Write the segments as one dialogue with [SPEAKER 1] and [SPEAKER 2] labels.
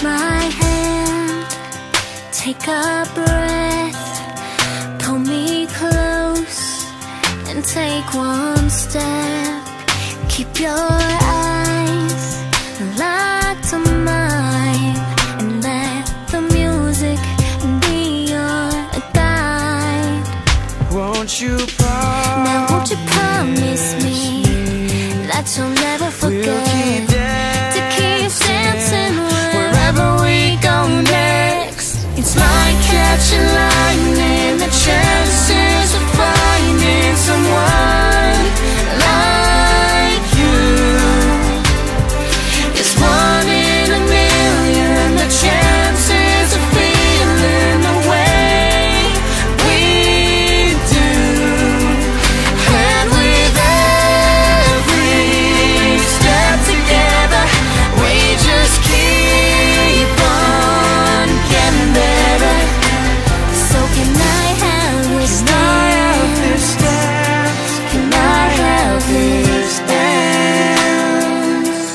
[SPEAKER 1] my hand, take a breath, pull me close, and take one step. Keep your eyes locked on mine, and let the music be your guide.
[SPEAKER 2] Won't you promise?
[SPEAKER 1] Now won't you promise me that you'll never forget to keep dancing wherever we go next? It's like catching lightning, the chances of finding someone like you is 1 in a million. The chances of feeling the way we do, and with every step together, we just keep on getting better. So can I have this dance? Can I have this dance?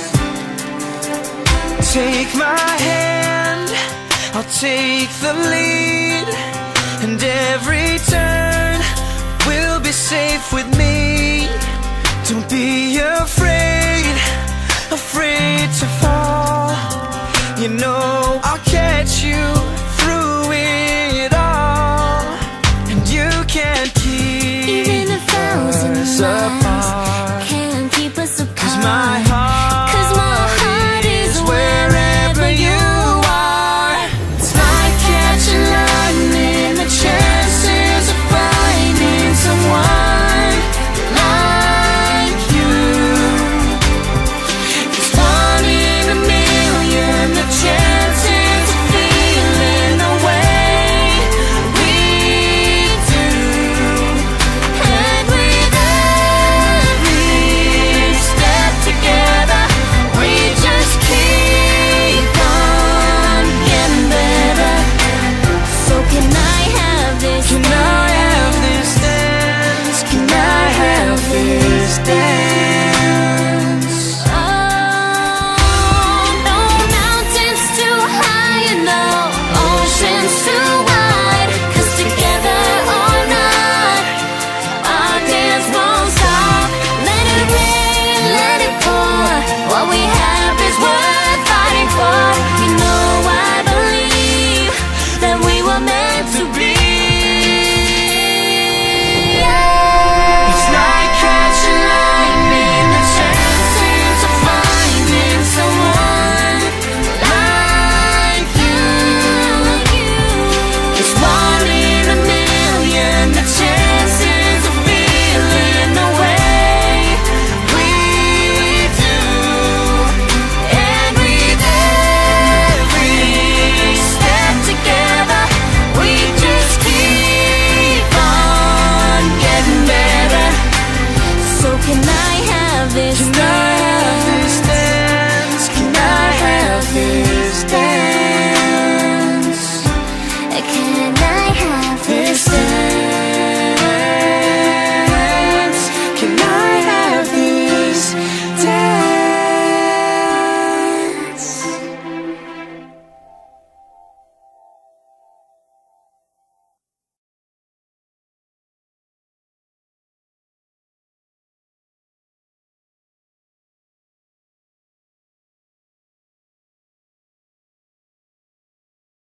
[SPEAKER 2] Take my hand, I'll take the lead, and every turn will be safe with me. Don't be afraid, afraid to fall. You know I'll catch you through it all, and you can't keep
[SPEAKER 1] Even 1,000
[SPEAKER 2] us
[SPEAKER 1] miles
[SPEAKER 2] apart,
[SPEAKER 1] can't keep us apart.
[SPEAKER 2] 'cause my